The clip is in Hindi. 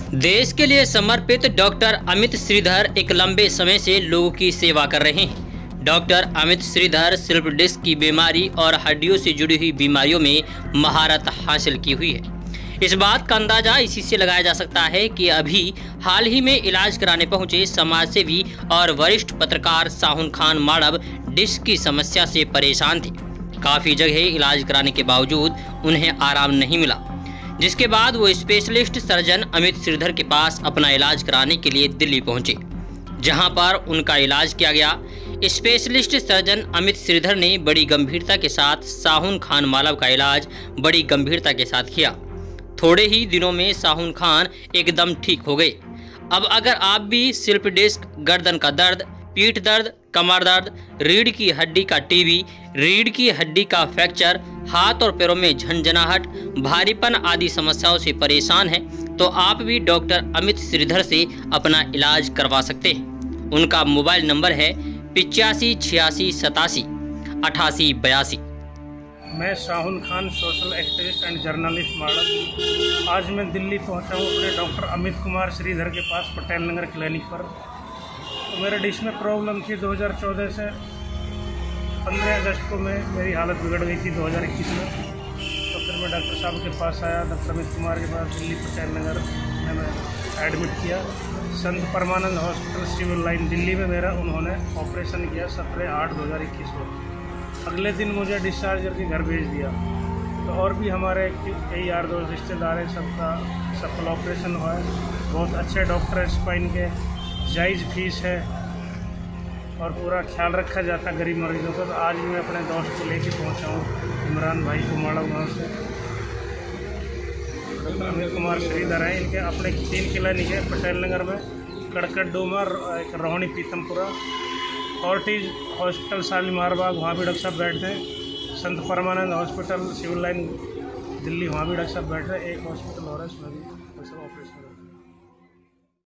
देश के लिए समर्पित डॉक्टर अमित श्रीधर एक लंबे समय से लोगों की सेवा कर रहे हैं। Doctor Amit Shridhar slip disc की बीमारी और हड्डियों से जुड़ी हुई बीमारियों में महारत हासिल की हुई है। इस बात का अंदाजा इसी से लगाया जा सकता है कि अभी हाल ही में इलाज कराने पहुंचे समाजसेवी और वरिष्ठ पत्रकार साहुन खान माड़व डिस्क की समस्या से परेशान थे। काफी जगह इलाज कराने के बावजूद उन्हें आराम नहीं मिला, जिसके बाद वो स्पेशलिस्ट सर्जन अमित श्रीधर के पास अपना इलाज कराने के लिए दिल्ली पहुंचे, जहां पर उनका इलाज किया गया। स्पेशलिस्ट सर्जन अमित श्रीधर ने बड़ी गंभीरता के साथ साहुन खान माड़व का इलाज बड़ी गंभीरता के साथ किया। थोड़े ही दिनों में साहुन खान एकदम ठीक हो गए। अब अगर आप भी स्लिप डिस्क, गर्दन का दर्द, पीठ दर्द, कमर दर्द, रीढ़ की हड्डी का टीबी, रीढ़ की हड्डी का फ्रैक्चर, हाथ और पैरों में झंझनाहट, भारीपन आदि समस्याओं से परेशान हैं, तो आप भी डॉक्टर अमित श्रीधर से अपना इलाज करवा सकते हैं। उनका मोबाइल नंबर है 85 86 87 88 82। मैं Sahun Khan, social activist and journalist माड़व। आज मैं दिल्ली पहुंचा हूं अपने डॉक्टर अमित कुमार श्रीधर के पास पटेल नगर क्लिनिक पर। तो मेरे डिस्क में प्रॉब्लम थी 2014 से। 15 अगस्त को मेरी हालत बिगड़ गई थी 2021 में। तो फिर मैं डॉक्टर साहब के पास आया, डॉक्टर अमित कुमार के पास दिल्ली पटेल नगर में मैं एडमिट किया। Sant Parmanand hospital civil line Delhi में मेरा उन्होंने ऑपरेशन किया 17/8/2021 को। अगले दिन मुझे डिस्चार्ज करके घर भेज दिया। तो और भी हमारे कई यार दोस्त रिश्तेदार हैं, सबका सफल ऑपरेशन हुआ है। बहुत अच्छे डॉक्टर है, स्पाइन के जायज़ फीस है और पूरा ख्याल रखा जाता गरीब मरीजों का। तो आज भी मैं अपने दोस्त को लेके पहुंचा हूँ, इमरान भाई को माड़व गाँव से। डॉक्टर अमित कुमार श्रीधर हैं, इनके अपने 3 क्लिनिक है पटेल नगर में, कड़कट डूमर, एक रोहिणी पीतमपुरा, फोर्टिज हॉस्पिटल शालीमार बाग, वहाँ भी डॉक्टर साहब बैठते हैं। Sant Parmanand hospital civil line Delhi, वहाँ भी डॉक्टर साहब बैठ रहे हैं। एक हॉस्पिटल और है, उसमें भी डॉक्टर साहब ऑपरेशन